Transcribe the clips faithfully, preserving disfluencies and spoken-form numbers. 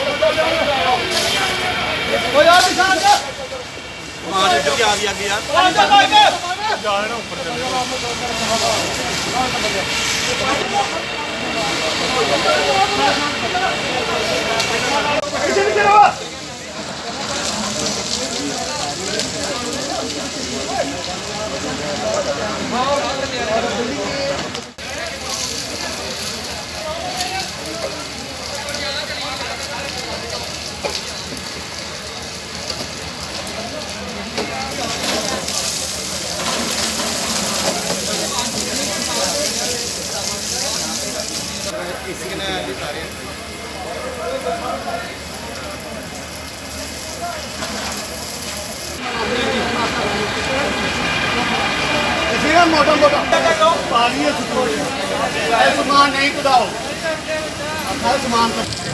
मोटा मोटा पानी है सामान नहीं कुदाओ सामान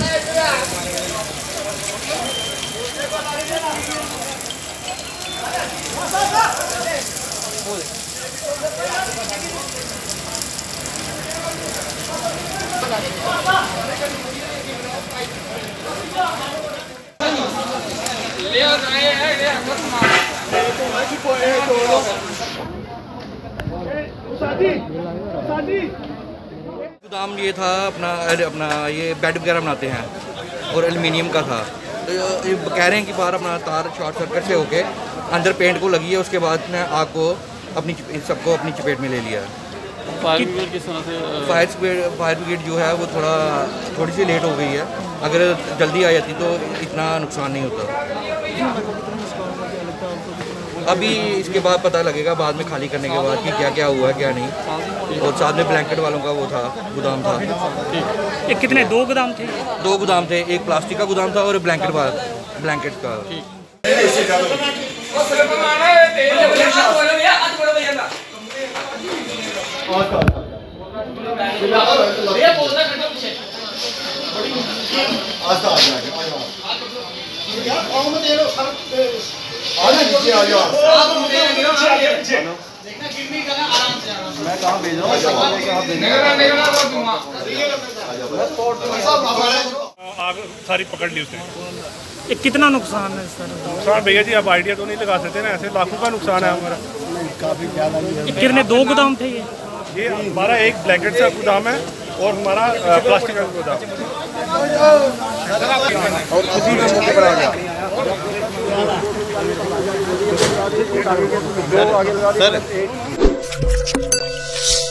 गोदाम ये था अपना अपना ये बेड वगैरह बनाते हैं और एल्युमिनियम का था। तो ये कह रहे हैं कि बाहर अपना तार शॉर्ट सर्किट से होके अंदर पेंट को लगी है, उसके बाद ने आग को अपनी सबको अपनी चपेट में ले लिया। फायर ब्रिगेड किस तरह से? फायर फायर ब्रिगेड जो है वो थोड़ा थोड़ी सी लेट हो गई है। अगर जल्दी आ जाती तो इतना नुकसान नहीं होता। अभी इसके बाद पता लगेगा बाद में खाली करने के बाद कि क्या क्या हुआ है क्या नहीं। और साथ में ब्लैंकेट वालों का वो था गोदाम था। ये कितने दो गोदाम थे? दो गोदाम थे, एक प्लास्टिक का गोदाम था और ब्लैंकेट वाला ब्लैंकेट का। मैं कहाँ भेज रहा हूँ? आग सारी पकड़ ली उसने। ये कितना नुकसान है सर? नुकसान भैया जी आप आइडिया तो नहीं लगा सकते ना, ऐसे लाखों का नुकसान है हमारा। काफी ज्यादा। कितने दो गोदाम थे ये? ये हमारा एक ब्लैंकेट का गोदाम है और हमारा प्लास्टिक का गोदाम। और खुद ही मौके पर आ गया सर।